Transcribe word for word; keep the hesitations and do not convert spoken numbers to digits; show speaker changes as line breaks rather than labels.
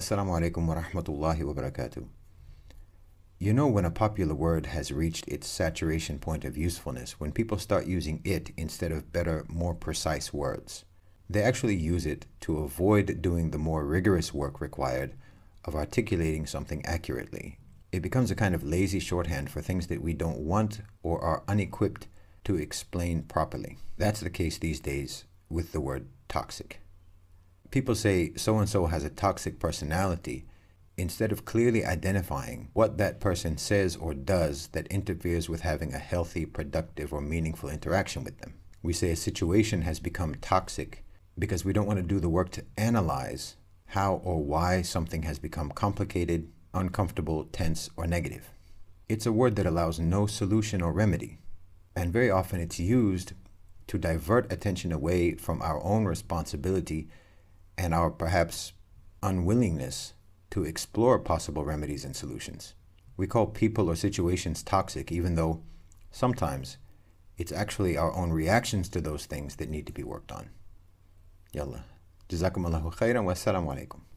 Assalamu alaikum wa rahmatullahi wa barakatuh. You know when a popular word has reached its saturation point of usefulness, when people start using it instead of better, more precise words. They actually use it to avoid doing the more rigorous work required of articulating something accurately. It becomes a kind of lazy shorthand for things that we don't want or are unequipped to explain properly. That's the case these days with the word toxic. People say so-and-so has a toxic personality instead of clearly identifying what that person says or does that interferes with having a healthy, productive, or meaningful interaction with them. We say a situation has become toxic because we don't want to do the work to analyze how or why something has become complicated, uncomfortable, tense, or negative. It's a word that allows no solution or remedy, and very often it's used to divert attention away from our own responsibility and our perhaps unwillingness to explore possible remedies and solutions. We call people or situations toxic, even though sometimes it's actually our own reactions to those things that need to be worked on. Yalla. Jazakumullahu khairan wa assalamu alaikum.